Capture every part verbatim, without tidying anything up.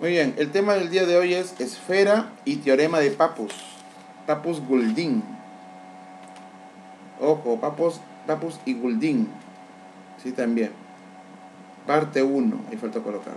Muy bien, el tema del día de hoy es esfera y teorema de Pappus. Pappus-Goulding. Ojo, Pappus, Pappus y Goulding. Sí, también. Parte uno, ahí falta colocarlo.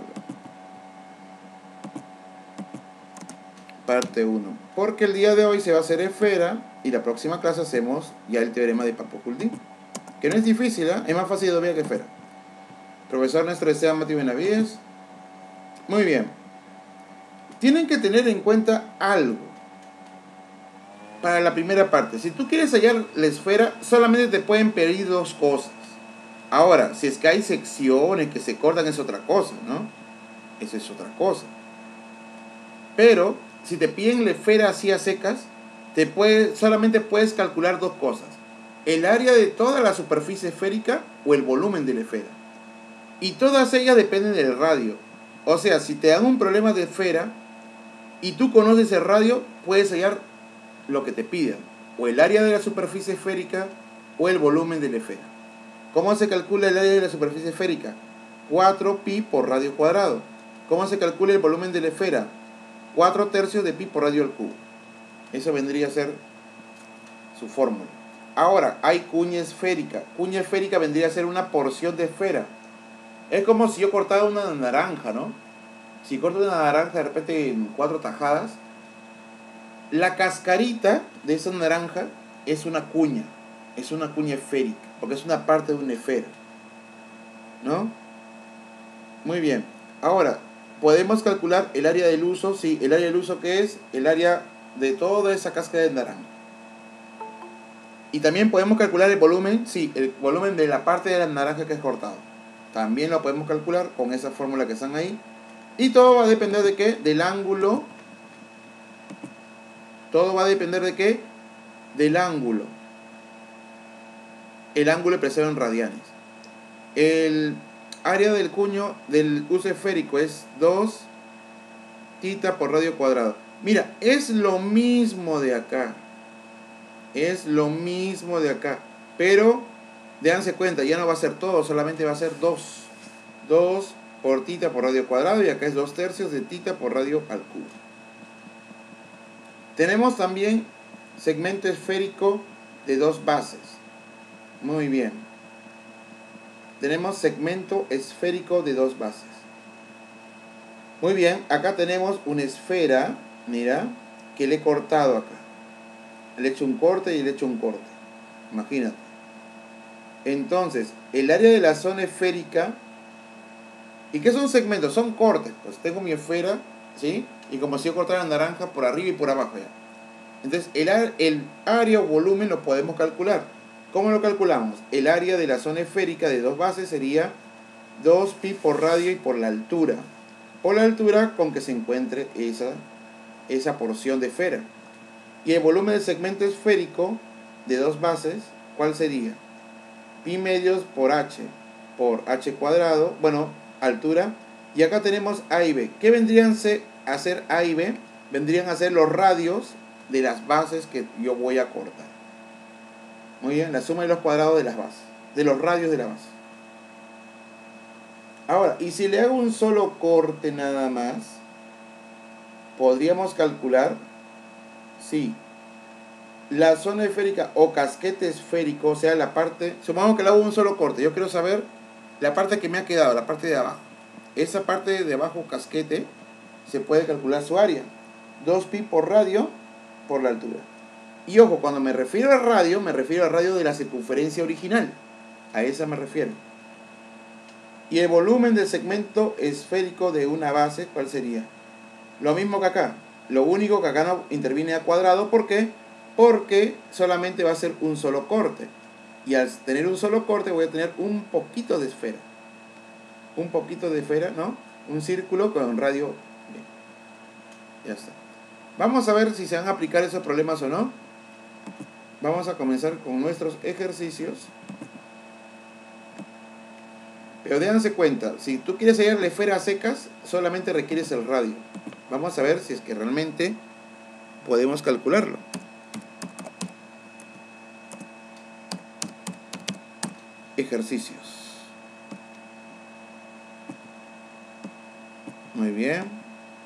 Parte uno. Porque el día de hoy se va a hacer esfera y la próxima clase hacemos ya el teorema de Pappus-Goulding. Que no es difícil, ¿eh? Es más fácil todavía que esfera. Profesor Néstor Esteban Mati Benavides. Muy bien. Tienen que tener en cuenta algo para la primera parte. Si tú quieres hallar la esfera, solamente te pueden pedir dos cosas. Ahora, si es que hay secciones que se cortan, es otra cosa, ¿no? Eso es otra cosa. Pero, si te piden la esfera así a secas, te puede, solamente puedes calcular dos cosas. El área de toda la superficie esférica o el volumen de la esfera. Y todas ellas dependen del radio. O sea, si te dan un problema de esfera y tú conoces el radio, puedes hallar lo que te pidan. O el área de la superficie esférica o el volumen de la esfera. ¿Cómo se calcula el área de la superficie esférica? cuatro pi por radio cuadrado. ¿Cómo se calcula el volumen de la esfera? cuatro tercios de pi por radio al cubo. Eso vendría a ser su fórmula. Ahora, hay cuña esférica. Cuña esférica vendría a ser una porción de esfera. Es como si yo cortara una naranja, ¿no? Si corto una naranja de repente en cuatro tajadas, la cascarita de esa naranja es una cuña. Es una cuña esférica, porque es una parte de una esfera, ¿no? Muy bien. Ahora, ¿podemos calcular el área del uso? Sí, el área del uso, ¿qué es? El área de toda esa cáscara de naranja. Y también podemos calcular el volumen, sí, el volumen de la parte de la naranja que es cortado. También lo podemos calcular con esa fórmula que están ahí. Y todo va a depender de qué? Del ángulo. Todo va a depender de qué? Del ángulo. El ángulo expresado en radianes. El área del cuño del uso esférico es dos tita por radio cuadrado. Mira, es lo mismo de acá. Es lo mismo de acá. Pero, déjense cuenta, ya no va a ser todo, solamente va a ser dos. dos por tita por radio cuadrado y acá es dos tercios de tita por radio al cubo. Tenemos también segmento esférico de dos bases. Muy bien. Tenemos segmento esférico de dos bases. Muy bien, acá tenemos una esfera, mira, que le he cortado acá. Le he hecho un corte y le he hecho un corte. Imagínate. Entonces, el área de la zona esférica. ¿Y qué son segmentos? Son cortes. Pues tengo mi esfera, ¿sí? Y como si yo cortara la naranja por arriba y por abajo ya. Entonces, el, el área o volumen lo podemos calcular. ¿Cómo lo calculamos? El área de la zona esférica de dos bases sería dos pi por radio y por la altura. Por la altura con que se encuentre esa, esa porción de esfera. Y el volumen del segmento esférico de dos bases, ¿cuál sería? Pi medios por h por h cuadrado, bueno, altura. Y acá tenemos A y B. ¿Qué vendrían a ser A y B? Vendrían a ser los radios de las bases que yo voy a cortar. Muy bien, la suma de los cuadrados de las bases, de los radios de la base. Ahora, y si le hago un solo corte nada más, podríamos calcular, sí, la zona esférica o casquete esférico, o sea, la parte, supongamos que le hago un solo corte, yo quiero saber la parte que me ha quedado, la parte de abajo. Esa parte de abajo, casquete, se puede calcular su área. dos pi por radio por la altura. Y ojo, cuando me refiero al radio, me refiero al radio de la circunferencia original. A esa me refiero. Y el volumen del segmento esférico de una base, ¿cuál sería? Lo mismo que acá. Lo único que acá no interviene a cuadrado. ¿Por qué? Porque solamente va a ser un solo corte. Y al tener un solo corte voy a tener un poquito de esfera. Un poquito de esfera, ¿no? Un círculo con un radio. Bien. Ya está. Vamos a ver si se van a aplicar esos problemas o no. Vamos a comenzar con nuestros ejercicios. Pero déjense cuenta, si tú quieres hallar la esfera a secas, solamente requieres el radio. Vamos a ver si es que realmente podemos calcularlo. Ejercicios. Muy bien.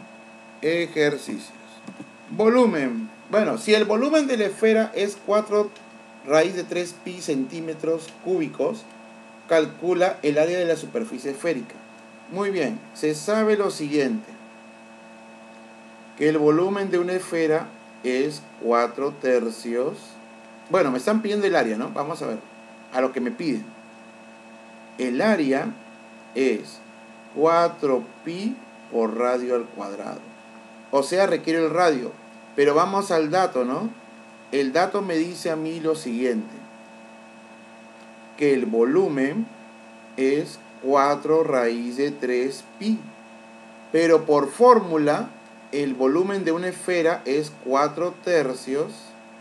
Ejercicios. Volumen. Bueno, si el volumen de la esfera es cuatro raíz de tres pi centímetros cúbicos, calcula el área de la superficie esférica. Muy bien, se sabe lo siguiente, que el volumen de una esfera es cuatro tercios. Bueno, me están pidiendo el área, ¿no? Vamos a ver, a lo que me piden. El área es cuatro pi por radio al cuadrado. O sea, requiere el radio. Pero vamos al dato, ¿no? El dato me dice a mí lo siguiente, que el volumen es cuatro raíz de tres pi. Pero por fórmula, el volumen de una esfera es cuatro tercios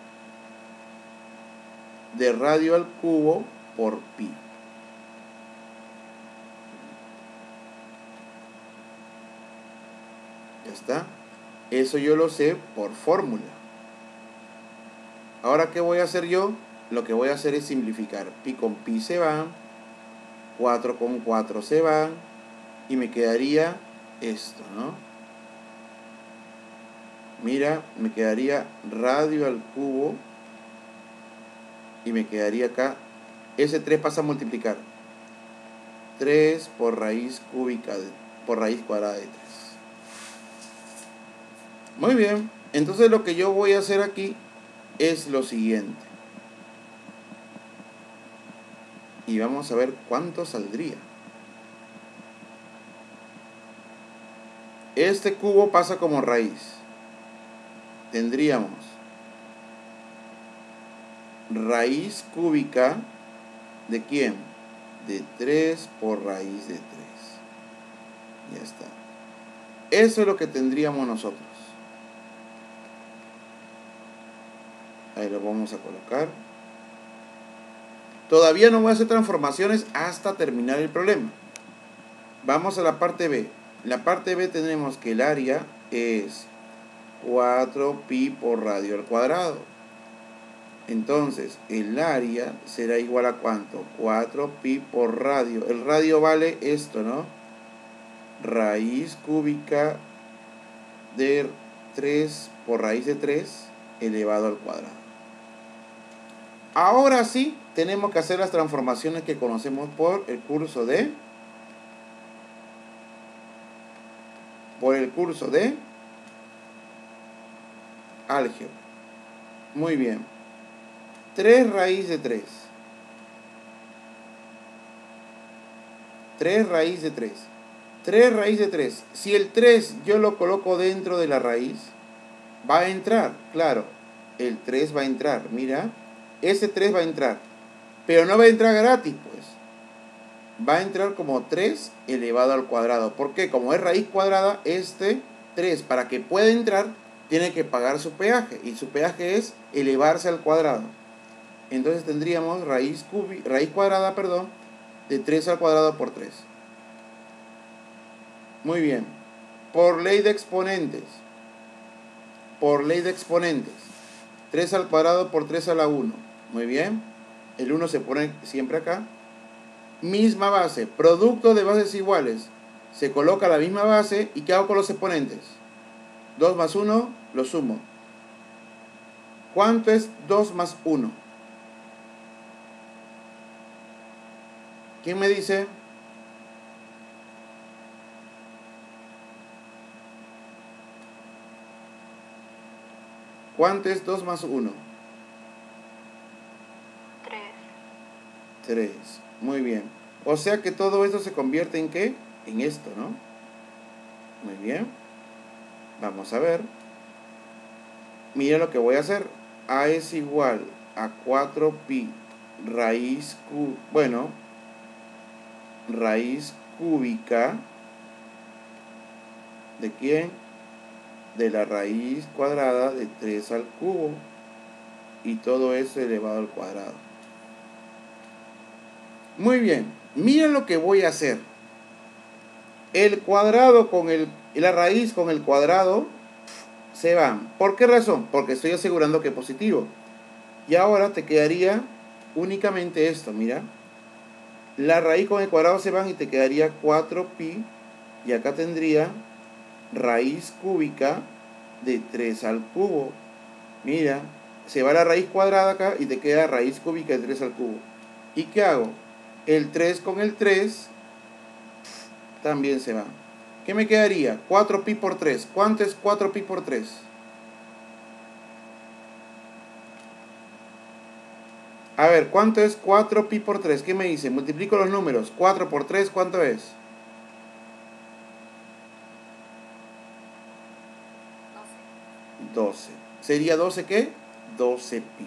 de radio al cubo por pi. Ya está. Eso yo lo sé por fórmula. Ahora, ¿qué voy a hacer yo? Lo que voy a hacer es simplificar. Pi con pi se van, cuatro con cuatro se van, y me quedaría esto, ¿no? Mira, me quedaría radio al cubo, y me quedaría acá, ese tres pasa a multiplicar. tres por raíz cúbica, de, por raíz cuadrada de tres. Muy bien, entonces lo que yo voy a hacer aquí es lo siguiente. Y vamos a ver cuánto saldría. Este cubo pasa como raíz. Tendríamos raíz cúbica ¿de quién? De tres por raíz de tres. Ya está. Eso es lo que tendríamos nosotros. Ahí lo vamos a colocar. Todavía no voy a hacer transformaciones hasta terminar el problema. Vamos a la parte B. La parte B tenemos que el área es cuatro pi por radio al cuadrado. Entonces, el área será igual a ¿cuánto? cuatro pi por radio. El radio vale esto, ¿no? Raíz cúbica de tres por raíz de tres elevado al cuadrado. Ahora sí, tenemos que hacer las transformaciones que conocemos por el curso de... Por el curso de... álgebra. Muy bien. tres raíz de tres. tres raíz de tres. tres raíz de tres. Si el tres yo lo coloco dentro de la raíz, va a entrar, claro. El tres va a entrar, mira. Ese tres va a entrar. Pero no va a entrar gratis, pues. Va a entrar como tres elevado al cuadrado. ¿Por qué? Como es raíz cuadrada, este tres, para que pueda entrar, tiene que pagar su peaje. Y su peaje es elevarse al cuadrado. Entonces tendríamos raíz, cubi, raíz cuadrada, perdón, de tres al cuadrado por tres. Muy bien. Por ley de exponentes. Por ley de exponentes. tres al cuadrado por tres a la uno. Muy bien. El uno se pone siempre acá. Misma base. Producto de bases iguales. Se coloca la misma base. ¿Y qué hago con los exponentes? dos más uno, lo sumo. ¿Cuánto es dos más uno? ¿Quién me dice? ¿Cuánto es dos más uno? tres. tres. Muy bien. O sea que todo esto se convierte en ¿qué? En esto, ¿no? Muy bien. Vamos a ver. Mira lo que voy a hacer. A es igual a cuatro pi raíz cu... Bueno, raíz cúbica. ¿De quién? De la raíz cuadrada de tres al cubo. Y todo eso elevado al cuadrado. Muy bien. Miren lo que voy a hacer. El cuadrado con el... La raíz con el cuadrado se van. ¿Por qué razón? Porque estoy asegurando que es positivo. Y ahora te quedaría únicamente esto, mira. La raíz con el cuadrado se van y te quedaría cuatro pi. Y acá tendría raíz cúbica de tres al cubo. Mira, se va la raíz cuadrada acá y te queda raíz cúbica de tres al cubo. ¿Y qué hago? El tres con el tres también se va. ¿Qué me quedaría? cuatro pi por tres. ¿Cuánto es cuatro pi por tres? A ver, ¿cuánto es cuatro pi por tres? ¿Qué me dice? Multiplico los números. cuatro por tres, ¿cuánto es? doce. ¿Sería doce qué? doce pi.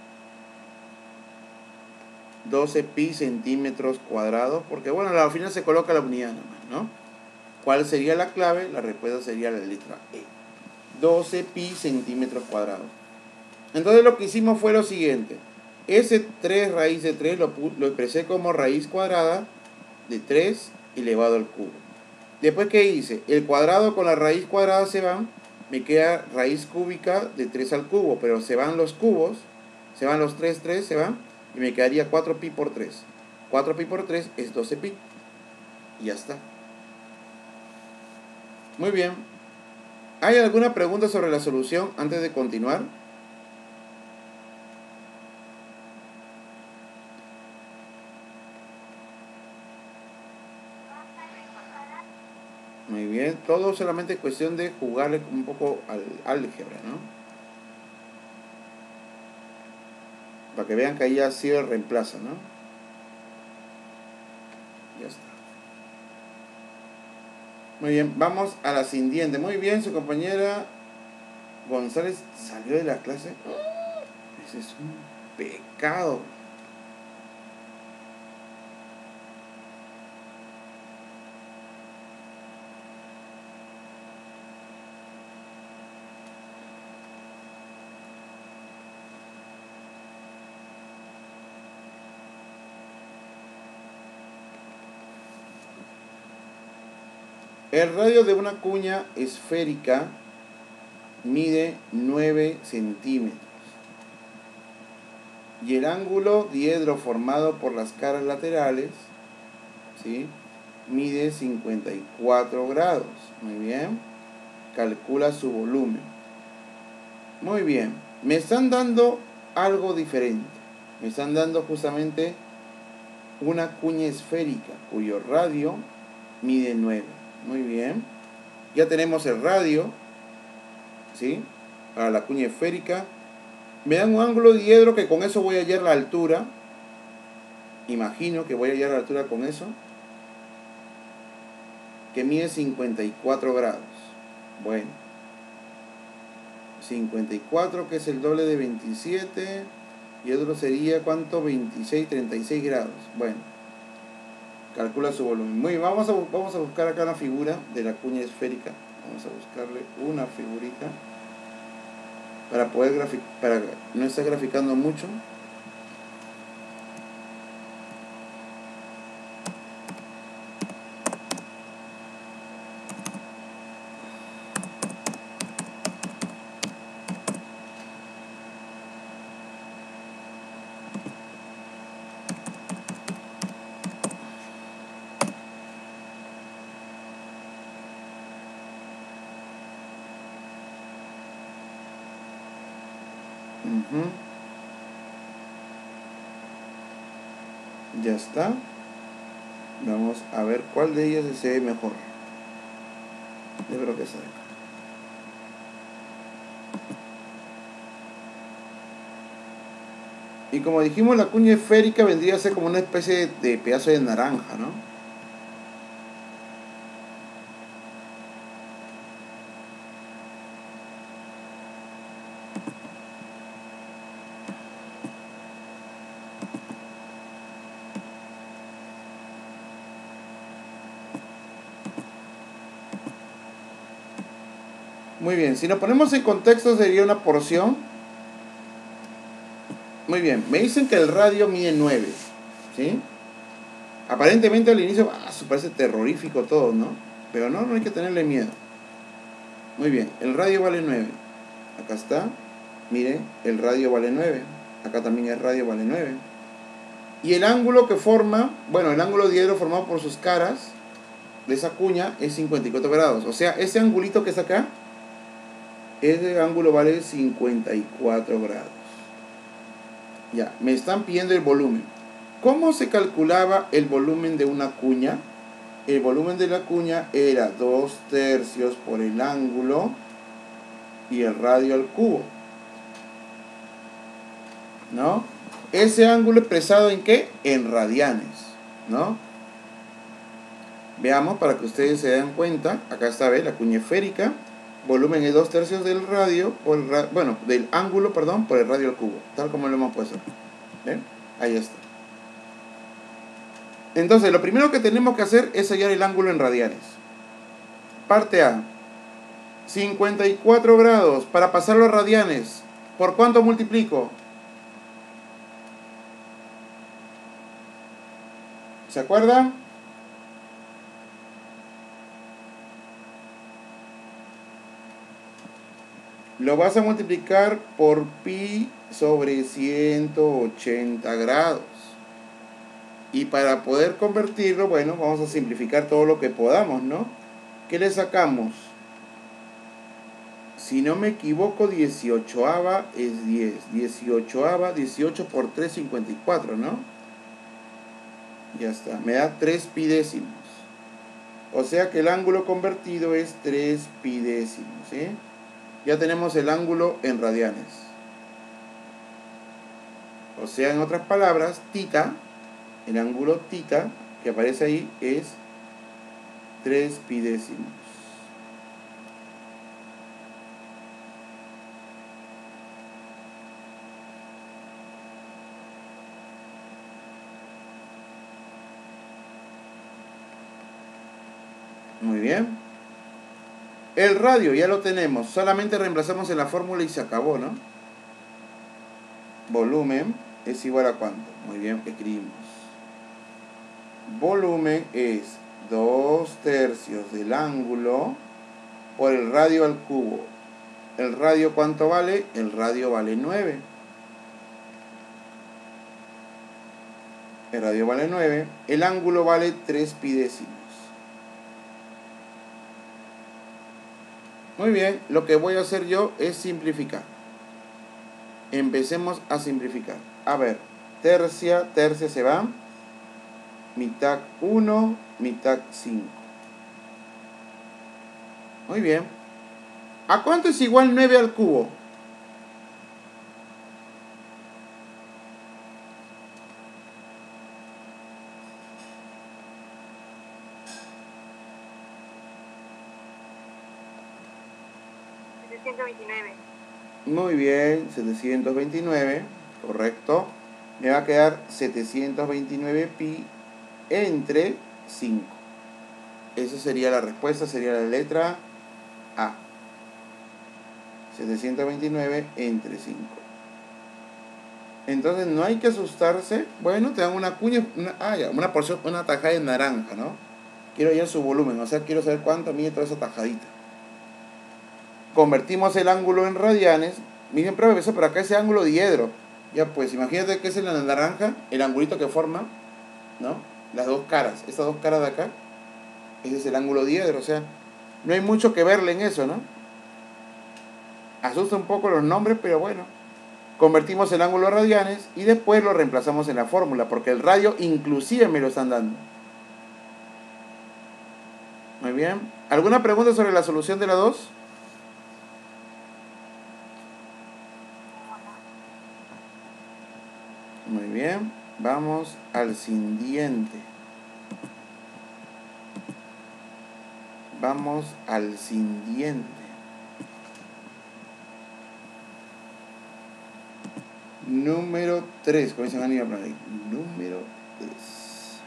doce pi centímetros cuadrados. Porque bueno, al final se coloca la unidad nomás, ¿no? ¿Cuál sería la clave? La respuesta sería la letra E. doce pi centímetros cuadrados. Entonces lo que hicimos fue lo siguiente. Ese tres raíz de tres lo, lo expresé como raíz cuadrada de tres elevado al cubo. Después, ¿qué hice? El cuadrado con la raíz cuadrada se van. Me queda raíz cúbica de tres al cubo. Pero se van los cubos. Se van los tres, tres, se van. Y me quedaría cuatro pi por tres. cuatro pi por tres es doce pi. Y ya está. Muy bien. ¿Hay alguna pregunta sobre la solución antes de continuar? Muy bien. Todo solamente es cuestión de jugarle un poco al álgebra, ¿no? Para que vean que ahí ha sido el reemplazo, ¿no? Ya está. Muy bien, vamos a la siguiente. Muy bien, su compañera González salió de la clase. Ese es un pecado. El radio de una cuña esférica mide nueve centímetros y el ángulo diedro formado por las caras laterales, ¿sí?, mide cincuenta y cuatro grados. Muy bien. Calcula su volumen. Muy bien. Me están dando algo diferente. Me están dando justamente una cuña esférica cuyo radio mide nueve. Muy bien. Ya tenemos el radio, ¿sí?, para la cuña esférica. Me dan un ángulo diedro que con eso voy a hallar la altura. Imagino que voy a hallar la altura con eso, que mide cincuenta y cuatro grados. Bueno, cincuenta y cuatro, que es el doble de veintisiete, y otro sería, ¿cuánto? veintiséis, treinta y seis grados. Bueno, calcula su volumen. Muy bien, vamos a, vamos a buscar acá una figura de la cuña esférica. Vamos a buscarle una figurita para poder graficar, para no estar graficando mucho. Uh-huh. Ya está. Vamos a ver cuál de ellas se ve mejor. Yo creo que esa de acá. Y como dijimos, la cuña esférica vendría a ser como una especie de pedazo de naranja, ¿no? Muy bien, si nos ponemos en contexto sería una porción. Muy bien, me dicen que el radio mide nueve, ¿sí? Aparentemente al inicio, ah, eso parece terrorífico todo, ¿no? Pero no, no hay que tenerle miedo. Muy bien, el radio vale nueve. Acá está, miren, el radio vale nueve. Acá también el radio vale nueve. Y el ángulo que forma, bueno, el ángulo diedro formado por sus caras de esa cuña es cincuenta y cuatro grados. O sea, ese angulito que está acá, ese ángulo vale cincuenta y cuatro grados. Ya, me están pidiendo el volumen. ¿Cómo se calculaba el volumen de una cuña? El volumen de la cuña era dos tercios por el ángulo y el radio al cubo, ¿no? Ese ángulo expresado ¿en qué? En radianes, ¿no? Veamos para que ustedes se den cuenta. Acá está, ¿ve? La cuña esférica. Volumen es dos tercios del radio, por el ra bueno, del ángulo, perdón, por el radio al cubo, tal como lo hemos puesto. ¿Ven? Ahí está. Entonces, lo primero que tenemos que hacer es hallar el ángulo en radianes. Parte A. cincuenta y cuatro grados. Para pasarlo a radianes, ¿por cuánto multiplico? ¿Se acuerdan? Lo vas a multiplicar por pi sobre ciento ochenta grados. Y para poder convertirlo, bueno, vamos a simplificar todo lo que podamos, ¿no? ¿Qué le sacamos? Si no me equivoco, dieciochoava es diez. dieciochoava, dieciocho por tres, cincuenta y cuatro, ¿no? Ya está, me da tres pi décimos. O sea que el ángulo convertido es tres pi décimos, ¿sí? Ya tenemos el ángulo en radianes. O sea, en otras palabras, tita, el ángulo tita que aparece ahí es tres pi décimos. Muy bien. El radio ya lo tenemos. Solamente reemplazamos en la fórmula y se acabó, ¿no? Volumen es igual a ¿cuánto? Muy bien, escribimos. Volumen es dos tercios del ángulo por el radio al cubo. ¿El radio cuánto vale? El radio vale nueve. El radio vale nueve. El ángulo vale tres pi décimos. Muy bien, lo que voy a hacer yo es simplificar. Empecemos a simplificar. A ver, tercia, tercia se va. Mitad uno, mitad cinco. Muy bien. ¿A cuánto es igual nueve al cubo? setecientos veintinueve. Muy bien, setecientos veintinueve, correcto. Me va a quedar setecientos veintinueve pi entre cinco. Esa sería la respuesta, sería la letra A. setecientos veintinueve entre cinco. Entonces no hay que asustarse. Bueno, te dan una cuña, una, ah, ya, una porción, una tajada de naranja, ¿no? Quiero ya su volumen, o sea, quiero saber cuánto mide toda esa tajadita. Convertimos el ángulo en radianes. Miren, profesor, pero acá ese ángulo diedro. Ya pues, imagínate que es en la naranja, el angulito que forma, ¿no? Las dos caras, estas dos caras de acá. Ese es el ángulo diedro, o sea, no hay mucho que verle en eso, ¿no? Asusta un poco los nombres, pero bueno. Convertimos el ángulo a radianes y después lo reemplazamos en la fórmula, porque el radio inclusive me lo están dando. Muy bien. ¿Alguna pregunta sobre la solución de la dos? Muy bien. Vamos al siguiente. Vamos al siguiente. Número tres. ¿Cómo dicen Aníbal? Número tres.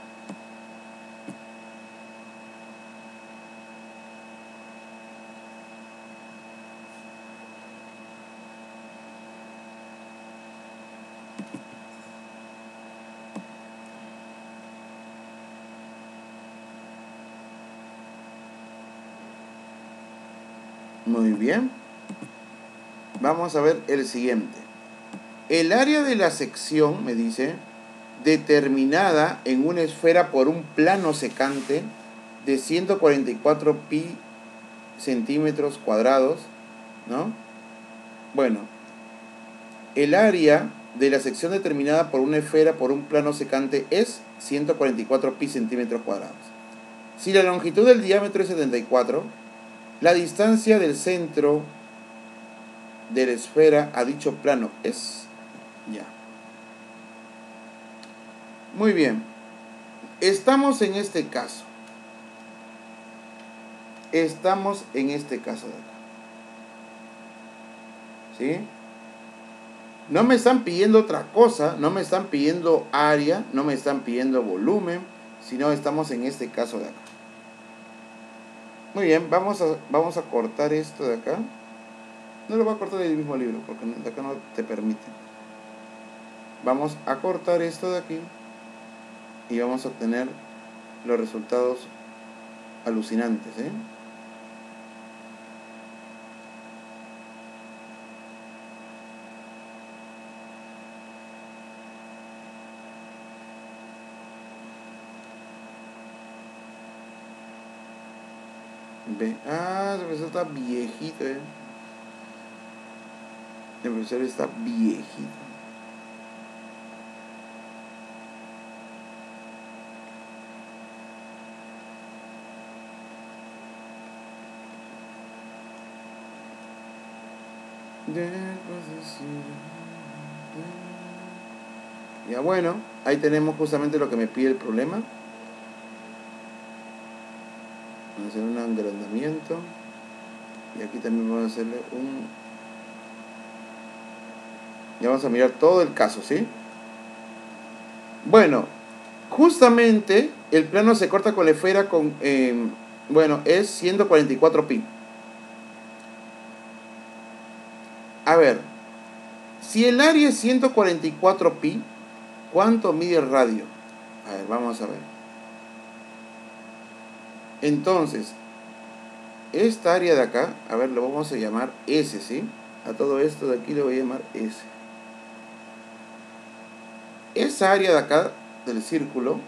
Muy bien. Vamos a ver el siguiente. El área de la sección, me dice, determinada en una esfera por un plano secante de ciento cuarenta y cuatro pi centímetros cuadrados, ¿no? Bueno, el área de la sección determinada por una esfera por un plano secante es ciento cuarenta y cuatro pi centímetros cuadrados. Si la longitud del diámetro es setenta y cuatro, la distancia del centro de la esfera a dicho plano es... Ya. Muy bien. Estamos en este caso. Estamos en este caso de acá. ¿Sí? No me están pidiendo otra cosa, no me están pidiendo área, no me están pidiendo volumen, sino estamos en este caso de acá. Muy bien, vamos a, vamos a cortar esto de acá. No lo voy a cortar del mismo libro, porque de acá no te permite. Vamos a cortar esto de aquí y vamos a obtener los resultados alucinantes, ¿eh? Ve. Ah, el profesor está viejito, ¿eh? El profesor está viejito. Ya bueno, ahí tenemos justamente lo que me pide el problema. Vamos a hacer un agrandamiento. Y aquí también vamos a hacerle un... Ya vamos a mirar todo el caso, ¿sí? Bueno, justamente el plano se corta con la esfera con... Eh, bueno, es ciento cuarenta y cuatro pi. A ver, si el área es ciento cuarenta y cuatro pi, ¿cuánto mide el radio? A ver, vamos a ver. Entonces, esta área de acá, a ver, lo vamos a llamar S, ¿sí? A todo esto de aquí le voy a llamar S. Esa área de acá del círculo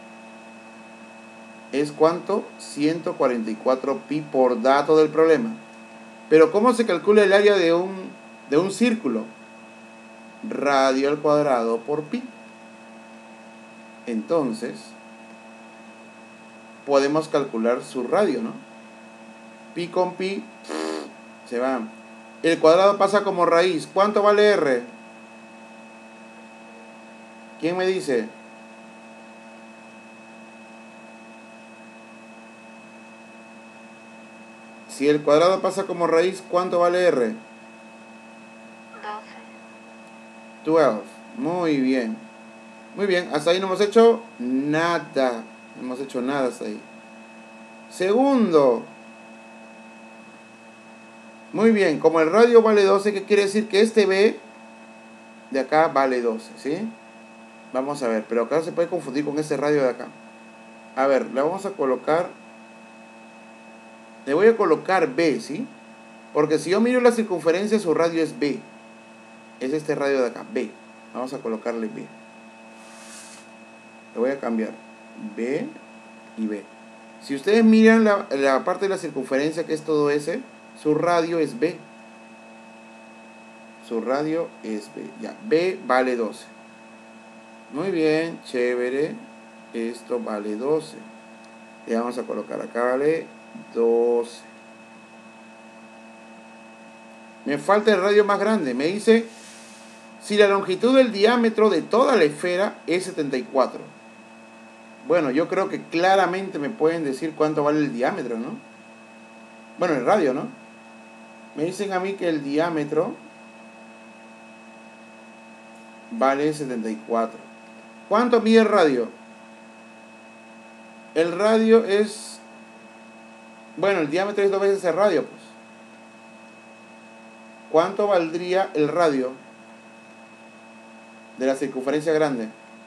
es ¿cuánto? ciento cuarenta y cuatro pi por dato del problema. Pero ¿cómo se calcula el área de un, de un círculo? Radio al cuadrado por pi. Entonces, podemos calcular su radio, ¿no? Pi con pi se va. El cuadrado pasa como raíz. ¿Cuánto vale R? ¿Quién me dice? Si el cuadrado pasa como raíz, ¿cuánto vale R? doce. doce. Muy bien. Muy bien. Hasta ahí no hemos hecho nada. No hemos hecho nada hasta ahí. Segundo. Muy bien. Como el radio vale doce, ¿qué quiere decir? Que este B de acá vale doce, ¿sí? Vamos a ver. Pero acá se puede confundir con ese radio de acá. A ver, le vamos a colocar... Le voy a colocar B, ¿sí? Porque si yo miro la circunferencia, su radio es B. Es este radio de acá, B. Vamos a colocarle B. Le voy a cambiar B y B. Si ustedes miran la, la parte de la circunferencia, que es todo S, su radio es B. Su radio es B. Ya, B vale doce. Muy bien, chévere. Esto vale doce. Le vamos a colocar acá, vale doce. Me falta el radio más grande. Me dice si la longitud del diámetro de toda la esfera es setenta y cuatro. Bueno, yo creo que claramente me pueden decir cuánto vale el diámetro, ¿no? Bueno, el radio, ¿no? Me dicen a mí que el diámetro vale setenta y cuatro. ¿Cuánto mide el radio? El radio es... Bueno, el diámetro es dos veces el radio, pues. ¿Cuánto valdría el radio de la circunferencia grande?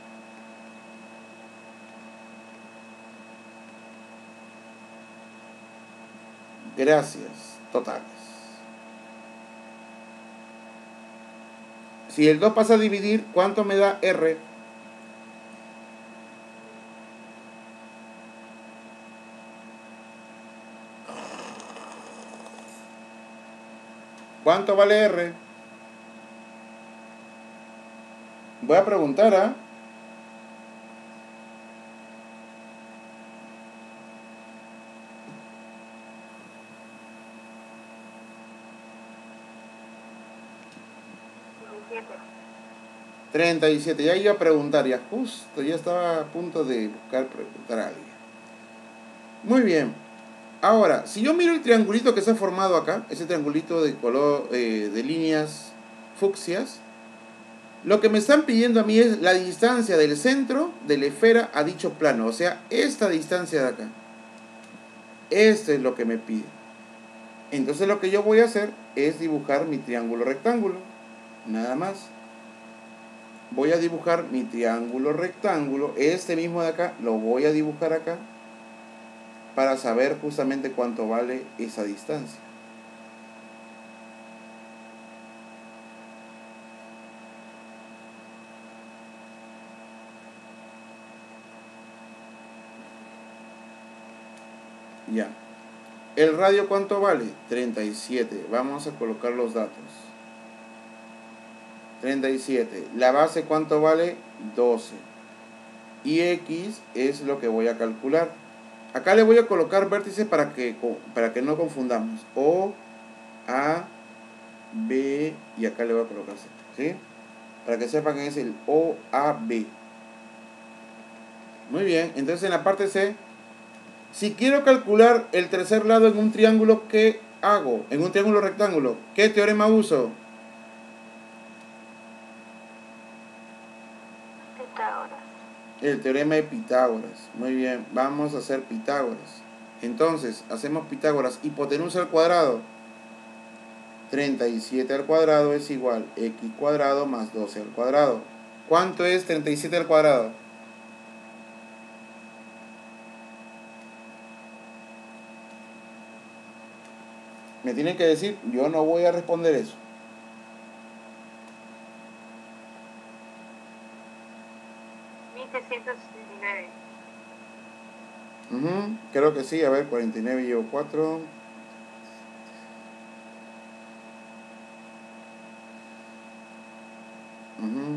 Gracias, totales. Si el dos pasa a dividir, ¿cuánto me da R? ¿Cuánto vale R? Voy a preguntar a... treinta y siete. Ya iba a preguntar, ya justo, ya estaba a punto de buscar preguntar a alguien. Muy bien. Ahora, si yo miro el triangulito que se ha formado acá, ese triangulito de color, eh, de líneas fucsias, lo que me están pidiendo a mí es la distancia del centro de la esfera a dicho plano. O sea, esta distancia de acá. Esto es lo que me pide. Entonces lo que yo voy a hacer es dibujar mi triángulo rectángulo. Nada más. Voy a dibujar mi triángulo rectángulo. Este mismo de acá lo voy a dibujar acá, para saber justamente cuánto vale esa distancia. Ya. ¿El radio cuánto vale? treinta y siete. Vamos a colocar los datos. treinta y siete. ¿La base cuánto vale? doce. Y X es lo que voy a calcular. Acá le voy a colocar vértices para que, para que no confundamos. O, A, B, y acá le voy a colocar C, ¿sí? Para que sepan que es el O A B. Muy bien, entonces en la parte C, si quiero calcular el tercer lado en un triángulo, ¿qué hago? En un triángulo rectángulo, ¿qué teorema uso? Pitágoras. El teorema de Pitágoras. Muy bien, vamos a hacer Pitágoras. Entonces, hacemos Pitágoras. Hipotenusa al cuadrado. treinta y siete al cuadrado es igual a x cuadrado más doce al cuadrado. ¿Cuánto es treinta y siete al cuadrado? Me tienen que decir, yo no voy a responder eso. mil trescientos sesenta y nueve. Uh-huh, creo que sí, a ver, cuarenta y nueve llevo cuatro. Uh-huh.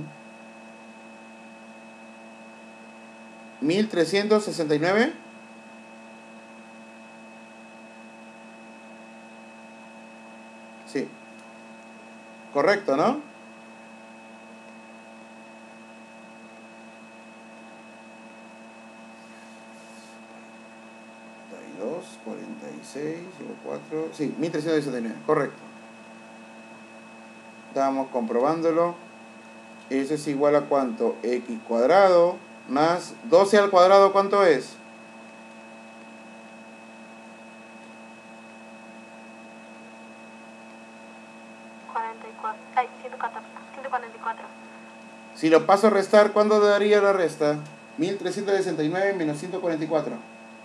mil trescientos sesenta y nueve. Sí. Correcto, ¿no? cuarenta y seis, llevo cuatro. Sí, mil trescientos sesenta y nueve, correcto. Estamos comprobándolo. Eso es igual a ¿cuánto? X cuadrado más doce al cuadrado, ¿cuánto es? cuarenta y cuatro. Ay, ciento catorce. ciento cuarenta y cuatro. Si lo paso a restar, ¿cuándo daría la resta? mil trescientos sesenta y nueve menos ciento cuarenta y cuatro.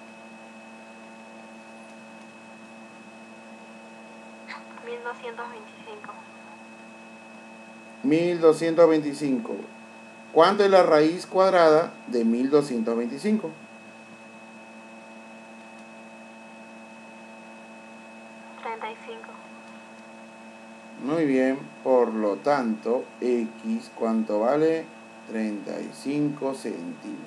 mil doscientos veinticinco. mil doscientos veinticinco. ¿Cuánto es la raíz cuadrada de mil doscientos veinticinco? treinta y cinco. Muy bien, por lo tanto, X, ¿cuánto vale? treinta y cinco centímetros.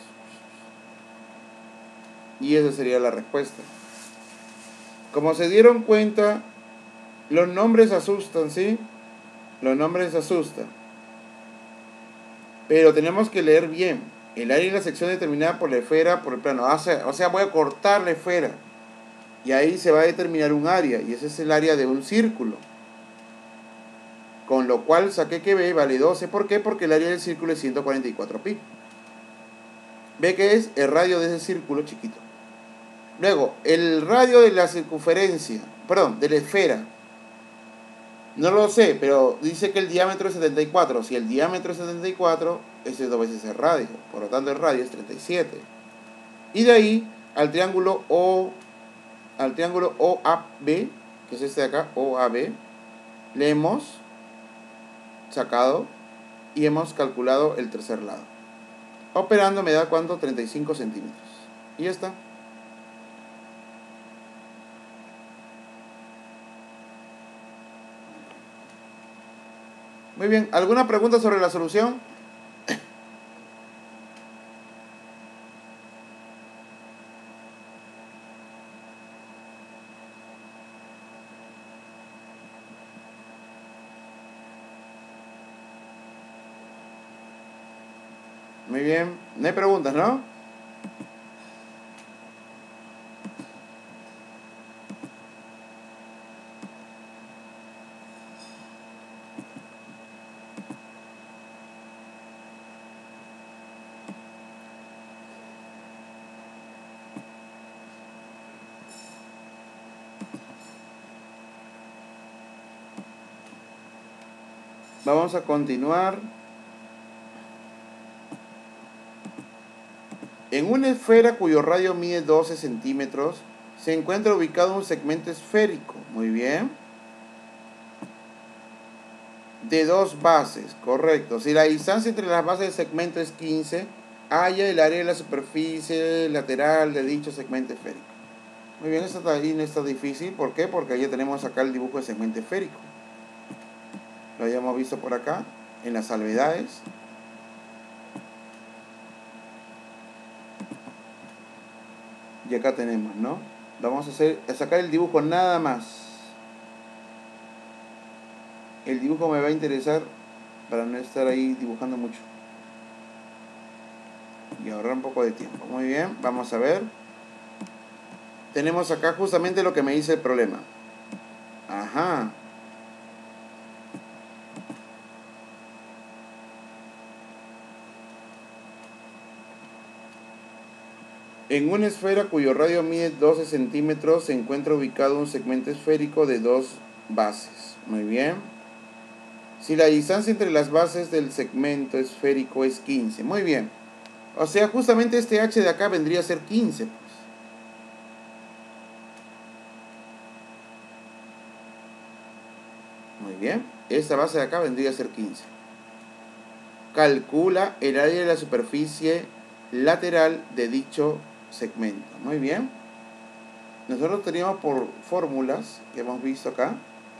Y esa sería la respuesta. Como se dieron cuenta, los nombres asustan, ¿sí? Los nombres asustan. Pero tenemos que leer bien. El área y la sección determinada por la esfera, por el plano. O sea, o sea, voy a cortar la esfera. Y ahí se va a determinar un área. Y ese es el área de un círculo. Con lo cual saqué que B vale doce. ¿Por qué? Porque el área del círculo es ciento cuarenta y cuatro pi. B que es el radio de ese círculo chiquito. Luego, el radio de la circunferencia, perdón, de la esfera. No lo sé, pero dice que el diámetro es setenta y cuatro. Si el diámetro es setenta y cuatro, ese es dos veces el radio. Por lo tanto, el radio es treinta y siete. Y de ahí al triángulo O, al triángulo O A B, que es este de acá, O A B, le hemos sacado y hemos calculado el tercer lado. Operando me da ¿cuánto? treinta y cinco centímetros. Y ya está. Muy bien, ¿alguna pregunta sobre la solución? Muy bien, no hay preguntas, ¿no? Vamos a continuar. En una esfera cuyo radio mide doce centímetros, se encuentra ubicado un segmento esférico. Muy bien. De dos bases, correcto. Si la distancia entre las bases del segmento es quince, halla el área de la superficie lateral de dicho segmento esférico. Muy bien, esto ahí no está difícil. ¿Por qué? Porque ya tenemos acá el dibujo de segmento esférico. Lo habíamos visto por acá, en las salvedades. Y acá tenemos, ¿no? Vamos a, hacer, a sacar el dibujo nada más. El dibujo me va a interesar para no estar ahí dibujando mucho. Y ahorrar un poco de tiempo. Muy bien, vamos a ver. Tenemos acá justamente lo que me dice el problema. Ajá. En una esfera cuyo radio mide doce centímetros se encuentra ubicado un segmento esférico de dos bases. Muy bien. Si la distancia entre las bases del segmento esférico es quince. Muy bien. O sea, justamente este H de acá vendría a ser quince. Pues. Muy bien. Esta base de acá vendría a ser quince. Calcula el área de la superficie lateral de dicho segmento. Muy bien. Nosotros teníamos por fórmulas que hemos visto acá.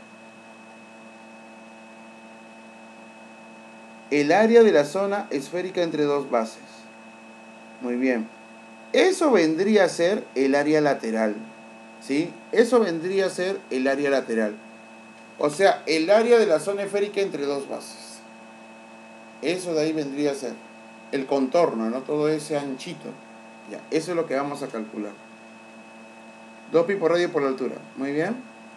El área de la zona esférica entre dos bases. Muy bien. Eso vendría a ser el área lateral. ¿Sí? Eso vendría a ser el área lateral. O sea, el área de la zona esférica entre dos bases. Eso de ahí vendría a ser el contorno, ¿no? Todo ese anchito. Ya, eso es lo que vamos a calcular. dos pi por radio por la altura. Muy bien.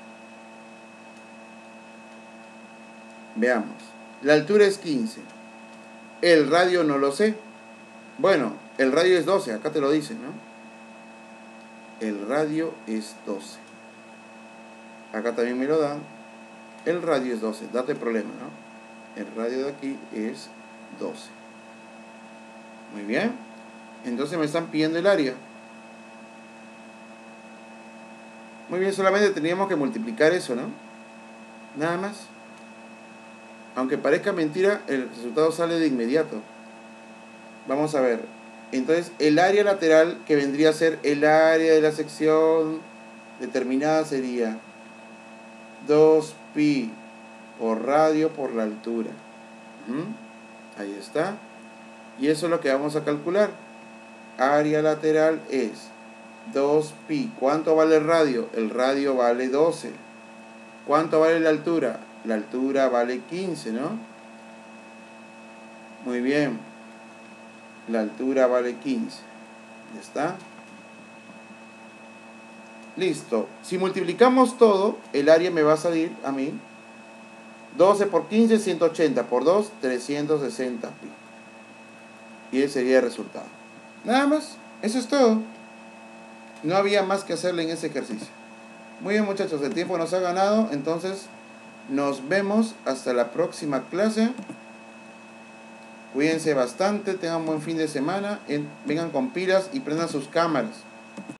Veamos. La altura es quince. El radio no lo sé. Bueno, el radio es doce. Acá te lo dice, ¿no? El radio es doce. Acá también me lo dan. El radio es doce. Date problema, ¿no? El radio de aquí es doce. Muy bien. Entonces me están pidiendo el área. Muy bien, solamente teníamos que multiplicar eso, ¿no? Nada más. Aunque parezca mentira, el resultado sale de inmediato. Vamos a ver. Entonces, el área lateral, que vendría a ser el área de la sección determinada, sería dos pi por radio por la altura. ¿Mm? Ahí está. Y eso es lo que vamos a calcular. Área lateral es dos pi. ¿Cuánto vale el radio? El radio vale doce. ¿Cuánto vale la altura? La altura vale quince, ¿no? Muy bien. La altura vale quince. Ya está. Listo. Si multiplicamos todo, el área me va a salir a mí doce por quince, ciento ochenta. Por dos, trescientos sesenta pi. Y ese sería el resultado. Nada más. Eso es todo. No había más que hacerle en ese ejercicio. Muy bien, muchachos. El tiempo nos ha ganado. Entonces, nos vemos hasta la próxima clase. Cuídense bastante. Tengan un buen fin de semana. Vengan con pilas y prendan sus cámaras.